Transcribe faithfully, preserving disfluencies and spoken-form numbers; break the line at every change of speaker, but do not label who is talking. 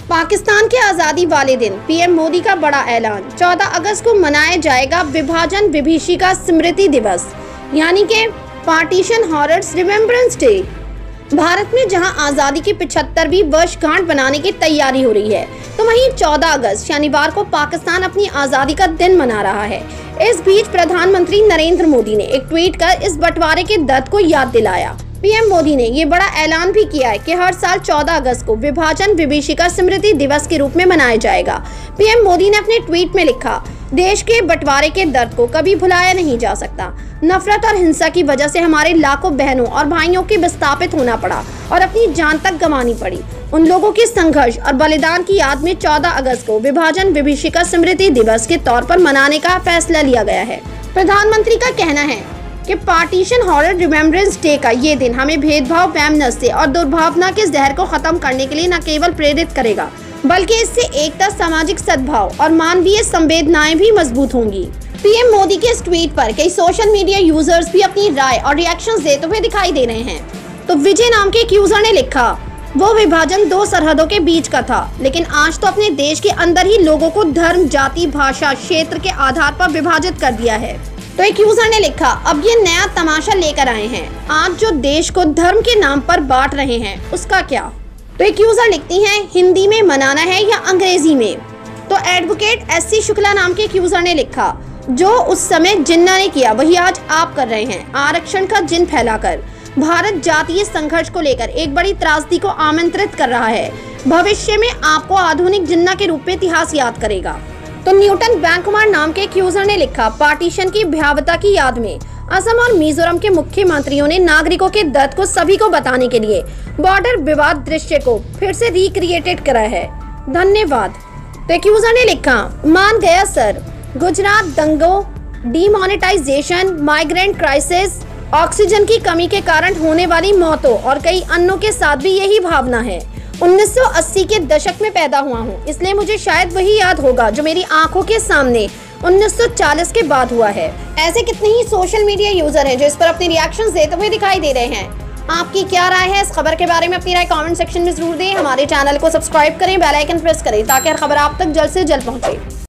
पाकिस्तान के आज़ादी वाले दिन पीएम मोदी का बड़ा ऐलान। चौदह अगस्त को मनाया जाएगा विभाजन विभीषिका स्मृति दिवस, यानी कि partition horrors remembrance day. Bharat में जहां आज़ादी की पचहत्तरवीं वर्षगांठ बनाने की तैयारी हो रही है, तो वहीं चौदह अगस्त शनिवार को पाकिस्तान अपनी आज़ादी का दिन मना रहा है। इस बीच प्रधानमंत्री नरेंद्र मोदी ने एक ट्वीट कर इस बंटवारे के दर्द को याद दिलाया। पीएम मोदी ने ये बड़ा ऐलान भी किया है कि हर साल चौदह अगस्त को विभाजन विभीषिका स्मृति दिवस के रूप में मनाया जाएगा। पीएम मोदी ने अपने ट्वीट में लिखा, देश के बंटवारे के दर्द को कभी भुलाया नहीं जा सकता। नफरत और हिंसा की वजह से हमारे लाखों बहनों और भाइयों के विस्थापित होना पड़ा और अपनी जान तक गंवानी पड़ी। उन लोगों के संघर्ष और बलिदान की याद में चौदह अगस्त को विभाजन विभीषिका स्मृति दिवस के तौर पर मनाने का फैसला लिया गया है। प्रधानमंत्री का कहना है कि पार्टीशन हॉरर रिमेम्बरेंस डे का ये दिन हमें भेदभाव, वैमनस्य और दुर्भावना के जहर को खत्म करने के लिए न केवल प्रेरित करेगा, बल्कि इससे एकता, सामाजिक सद्भाव और मानवीय संवेदनाएं भी मजबूत होंगी। पीएम मोदी के इस ट्वीट पर कई सोशल मीडिया यूजर्स भी अपनी राय और रिएक्शंस देते हुए दिखाई दे रहे हैं। तो विजय नाम के एक यूजर ने लिखा, वो विभाजन दो सरहदों के बीच का था, लेकिन आज तो अपने देश के अंदर ही लोगों को धर्म, जाति, भाषा, क्षेत्र के आधार पर विभाजित कर दिया है। तो एक यूजर ने लिखा, अब ये नया तमाशा लेकर आए हैं, आज जो देश को धर्म के नाम पर बांट रहे हैं उसका क्या। तो एक यूजर लिखती हैं, हिंदी में मनाना है या अंग्रेजी में। तो एडवोकेट एस सी शुक्ला नाम के एक यूजर ने लिखा, जो उस समय जिन्ना ने किया वही आज आप कर रहे हैं, आरक्षण का जिन फैलाकर। भारत जातीय संघर्ष को लेकर एक बड़ी त्रासदी को आमंत्रित कर रहा है। भविष्य में आपको आधुनिक जिन्ना के रूप में इतिहास याद करेगा। तो न्यूटन बैंक कुमार नाम के एक यूजर ने लिखा, पार्टीशन की भयावहता की याद में असम और मिजोरम के मुख्यमंत्रियों ने नागरिकों के दर्द को सभी को बताने के लिए बॉर्डर विवाद दृश्य को फिर से रिक्रिएटेड करा है। धन्यवाद। तो एक यूजर ने लिखा, मान गया सर, गुजरात दंगों, डीमोनेटाइजेशन, माइग्रेंट क्राइसिस, ऑक्सीजन की कमी के कारण होने वाली मौतों और कई अन्यों के साथ भी यही भावना है। उन्नीस सौ अस्सी के दशक में पैदा हुआ हूँ, इसलिए मुझे शायद वही याद होगा जो मेरी आंखों के सामने उन्नीस सौ चालीस के बाद हुआ है। ऐसे कितने ही सोशल मीडिया यूजर हैं जो इस पर अपने रिएक्शंस देते हुए दिखाई दे रहे हैं। आपकी क्या राय है इस खबर के बारे में? अपनी राय कमेंट सेक्शन में जरूर दें। हमारे चैनल को सब्सक्राइब करें, बेल आइकन प्रेस करें ताकि हर खबर आप तक जल्द से जल्द पहुंचे।